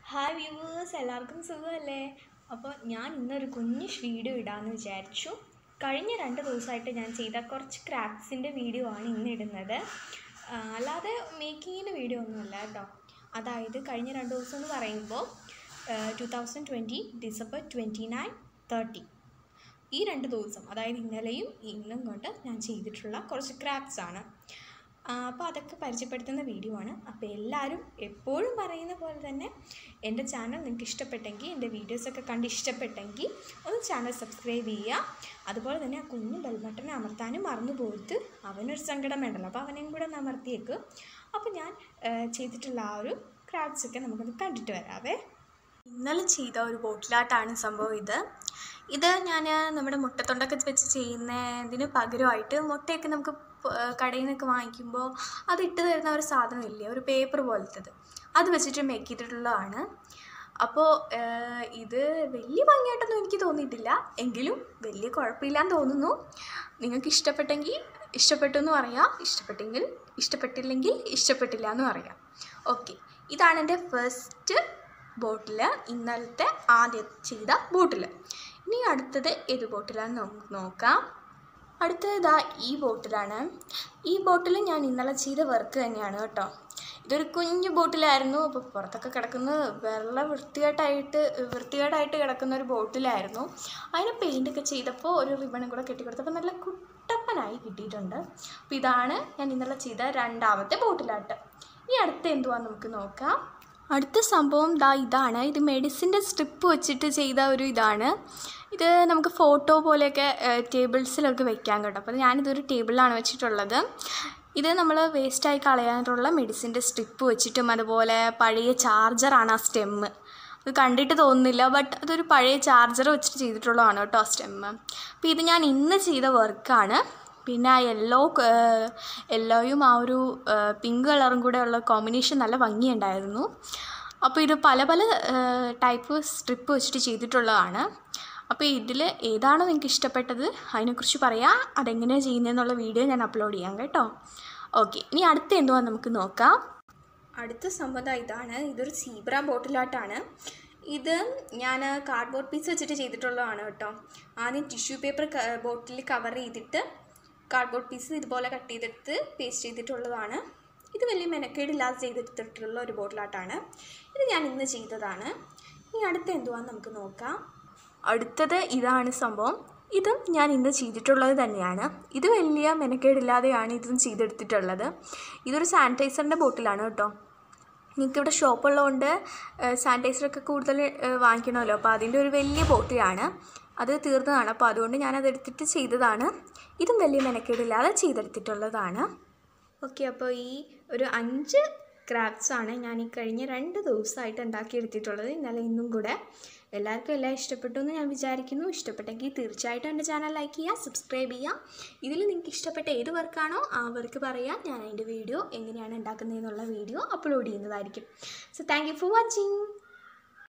Hi viewers, എല്ലാവർക്കും സുഖമല്ലേ? അപ്പോൾ ഞാൻ ഇന്നൊരു കുഞ്ഞ് വീഡിയോ ഇടാമെന്ന് വിചാരിച്ചു. കഴിഞ്ഞ 2 ദിവസമായിട്ട് ഞാൻ ചെയ്ത കുറച്ച് ക്രാഫ്റ്റ്സിൻ്റെ വീഡിയോ ആണ് ഇന്ന് ഇടുന്നത്. അല്ലാതെ മേക്കിങ്ങിൻ്റെ വീഡിയോ ഒന്നുമല്ല കേട്ടോ. അതായത് കഴിഞ്ഞ 2 ദിവസം എന്ന് പറയുമ്പോൾ 2020 ഡിസംബർ 29, 30 ഈ 2 ദിവസം, അതായത് ഇന്നലെയും ഇന്നും കൊണ്ട് ഞാൻ ചെയ്തിട്ടുള്ള കുറച്ച് ക്രാഫ്റ്റ്സ് ആണ്. അപ്പോൾ അതൊക്കെ പരിചയപ്പെടുത്തുന്ന വീഡിയോ ആണ്. അപ്പോൾ എല്ലാവരും എപ്പോഴും പറയുന്ന പോലെ തന്നെ എൻ്റെ ചാനൽ നിങ്ങൾക്ക് ഇഷ്ടപ്പെട്ടെങ്കിൽ, എൻ്റെ വീഡിയോസൊക്കെ കണ്ട് ഇഷ്ടപ്പെട്ടെങ്കിൽ ഒന്ന് ചാനൽ സബ്സ്ക്രൈബ് ചെയ്യുക. അതുപോലെ തന്നെ ആ കുഞ്ഞു ബെൽ ബട്ടൺ അമർത്താനും മറന്നു പോയിട്ട് അവനൊരു സങ്കടം വേണ്ടല്ലോ, അപ്പോൾ അവനെയും കൂടെ ഒന്ന് അമർത്തിയേക്കും. അപ്പോൾ ഞാൻ ചെയ്തിട്ടുള്ള ആ ഒരു ക്രാഫ്റ്റ്സൊക്കെ നമുക്കൊന്ന് കണ്ടിട്ട് വരാവേ. ഇന്നലെ ചെയ്ത ഒരു ബോട്ടിലാട്ടാണ് സംഭവം ഇത് ഞാൻ നമ്മുടെ മുട്ടത്തൊണ്ടൊക്കെ വെച്ച് ചെയ്യുന്നതിന് പകരമായിട്ട് മുട്ടയൊക്കെ നമുക്ക് കടയിൽ നിന്നൊക്കെ വാങ്ങിക്കുമ്പോൾ അത് ഇട്ട് തരുന്ന ഒരു സാധനമില്ലേ, ഒരു പേപ്പർ പോലത്തത്, അത് വെച്ചിട്ട് മേക്ക് ചെയ്തിട്ടുള്ളതാണ്. അപ്പോൾ ഇത് വലിയ ഭംഗിയായിട്ടൊന്നും എനിക്ക് തോന്നിയിട്ടില്ല, എങ്കിലും വലിയ കുഴപ്പമില്ലാന്ന് തോന്നുന്നു. നിങ്ങൾക്ക് ഇഷ്ടപ്പെട്ടെങ്കിൽ ഇഷ്ടപ്പെട്ടു എന്ന് പറയാം, ഇഷ്ടപ്പെട്ടില്ലെങ്കിൽ ഇഷ്ടപ്പെട്ടില്ല എന്ന് പറയാം. ഓക്കെ, ഇതാണ് എൻ്റെ ഫസ്റ്റ് ബോട്ടിൽ, ഇന്നലത്തെ ആദ്യം ചെയ്ത ബോട്ടിൽ. ഇനി അടുത്തത് ഏത് ബോട്ടിലാണെന്ന് നമുക്ക് നോക്കാം. അടുത്തത് ഇതാ ഈ ബോട്ടിലാണ്. ഈ ബോട്ടിൽ ഞാൻ ഇന്നലെ ചെയ്ത വർക്ക് തന്നെയാണ് കേട്ടോ. ഇതൊരു കുഞ്ഞു ബോട്ടിലായിരുന്നു. അപ്പോൾ പുറത്തൊക്കെ കിടക്കുന്ന വെള്ളം വൃത്തികേടായിട്ട് കിടക്കുന്ന ഒരു ബോട്ടിലായിരുന്നു. അതിന് പെയിൻ്റൊക്കെ ചെയ്തപ്പോൾ ഒരു റിബണും കൂടെ കെട്ടിക്കൊടുത്തപ്പോൾ നല്ല കുട്ടപ്പനായി കിട്ടിയിട്ടുണ്ട്. അപ്പോൾ ഇതാണ് ഞാൻ ഇന്നലെ ചെയ്ത രണ്ടാമത്തെ ബോട്ടിലാട്ട്. ഇനി അടുത്ത എന്തുവാന്ന് നമുക്ക് നോക്കാം. അടുത്ത സംഭവം ഇതാണ്. ഇത് മെഡിസിൻ്റെ സ്ട്രിപ്പ് വെച്ചിട്ട് ചെയ്ത ഒരു ഇതാണ്. ഇത് നമുക്ക് ഫോട്ടോ പോലെയൊക്കെ ടേബിൾസിലൊക്കെ വെക്കാൻ കേട്ടോ. അപ്പോൾ ഞാനിതൊരു ടേബിളിലാണ് വെച്ചിട്ടുള്ളത്. ഇത് നമ്മൾ വേസ്റ്റായി കളയാനുള്ള മെഡിസിൻ്റെ സ്ട്രിപ്പ് വെച്ചിട്ടും, അതുപോലെ പഴയ ചാർജറാണ് ആ സ്റ്റെമ്മ്. അത് കണ്ടിട്ട് തോന്നുന്നില്ല, ബട്ട് അതൊരു പഴയ ചാർജർ വെച്ചിട്ട് ചെയ്തിട്ടുള്ളതാണ് കേട്ടോ ആ സ്റ്റെമ്മ്. അപ്പോൾ ഇത് ഞാൻ ഇന്ന് ചെയ്ത വർക്കാണ്. പിന്നെ ആ യെല്ലോയും ആ ഒരു പിങ്ക് കളറും കൂടെ ഉള്ള കോമ്പിനേഷൻ നല്ല ഭംഗിയുണ്ടായിരുന്നു. അപ്പോൾ ഇത് പല ടൈപ്പ് സ്ട്രിപ്പ് വെച്ചിട്ട് ചെയ്തിട്ടുള്ളതാണ്. അപ്പോൾ ഇതിൽ ഏതാണോ നിങ്ങൾക്ക് ഇഷ്ടപ്പെട്ടത് അതിനെക്കുറിച്ച് പറയാം, അതെങ്ങനെയാണ് ചെയ്യുന്നതെന്നുള്ള വീഡിയോ ഞാൻ അപ്ലോഡ് ചെയ്യാം കേട്ടോ. ഓക്കെ, ഇനി അടുത്ത എന്തുവാന്ന് നമുക്ക് നോക്കാം. അടുത്ത സംഭവം ഇതാണ്. ഇതൊരു സീബ്ര ബോട്ടിലാട്ടാണ്. ഇത് ഞാൻ കാർഡ്ബോർഡ് പീസ് വെച്ചിട്ട് ചെയ്തിട്ടുള്ളതാണ് കേട്ടോ. ആദ്യം ടിഷ്യൂ പേപ്പർ ബോട്ടിൽ കവർ ചെയ്തിട്ട് കാർഡ്ബോർഡ് പീസ് ഇതുപോലെ കട്ട് ചെയ്തെടുത്ത് പേസ്റ്റ് ചെയ്തിട്ടുള്ളതാണ്. ഇത് വലിയ മെനക്കേടില്ലാതെ ചെയ്തെടുത്തിട്ടുള്ള ഒരു ബോട്ടിലാട്ടാണ്. ഇത് ഞാൻ ഇന്ന് ചെയ്തതാണ്. ഇനി അടുത്ത എന്തുവാന്ന് നമുക്ക് നോക്കാം. അടുത്തത് ഇതാണ് സംഭവം. ഇതും ഞാൻ ഇന്ന് ചെയ്തിട്ടുള്ളത് തന്നെയാണ്. ഇത് വലിയ മെനക്കേടില്ലാതെയാണ് ഇതും ചെയ്തെടുത്തിട്ടുള്ളത്. ഇതൊരു സാനിറ്റൈസറിൻ്റെ ബോട്ടിലാണ് കേട്ടോ. നിങ്ങൾക്കിവിടെ ഷോപ്പുള്ളതുകൊണ്ട് സാനിറ്റൈസറൊക്കെ കൂടുതൽ വാങ്ങിക്കണമല്ലോ, അപ്പോൾ അതിൻ്റെ ഒരു വലിയ ബോട്ടിലാണ്. അത് തീർന്നതാണ്, അപ്പോൾ അതുകൊണ്ട് ഞാനതെടുത്തിട്ട് ചെയ്തതാണ്. ഇതും വലിയ മെനക്കേടില്ലാതെ ചെയ്തെടുത്തിട്ടുള്ളതാണ്. ഓക്കെ, അപ്പോൾ ഈ ഒരു 5 ക്രാഫ്റ്റ്സാണ് ഞാൻ ഈ കഴിഞ്ഞ 2 ദിവസമായിട്ട് ഉണ്ടാക്കിയെടുത്തിട്ടുള്ളത്, ഇന്നലെ ഇന്നും കൂടെ. എല്ലാവർക്കും എല്ലാം ഇഷ്ടപ്പെട്ടു എന്ന് ഞാൻ വിചാരിക്കുന്നു. ഇഷ്ടപ്പെട്ടെങ്കിൽ തീർച്ചയായിട്ടും എൻ്റെ ചാനൽ ലൈക്ക് ചെയ്യുക, സബ്സ്ക്രൈബ് ചെയ്യുക. ഇതിൽ നിങ്ങൾക്ക് ഇഷ്ടപ്പെട്ട ഏത് വർക്കാണോ ആ വർക്ക് പറയാം, ഞാൻ അതിൻ്റെ വീഡിയോ എങ്ങനെയാണ് ഉണ്ടാക്കുന്നതെന്നുള്ള വീഡിയോ അപ്ലോഡ് ചെയ്യുന്നതായിരിക്കും. So thank you for watching.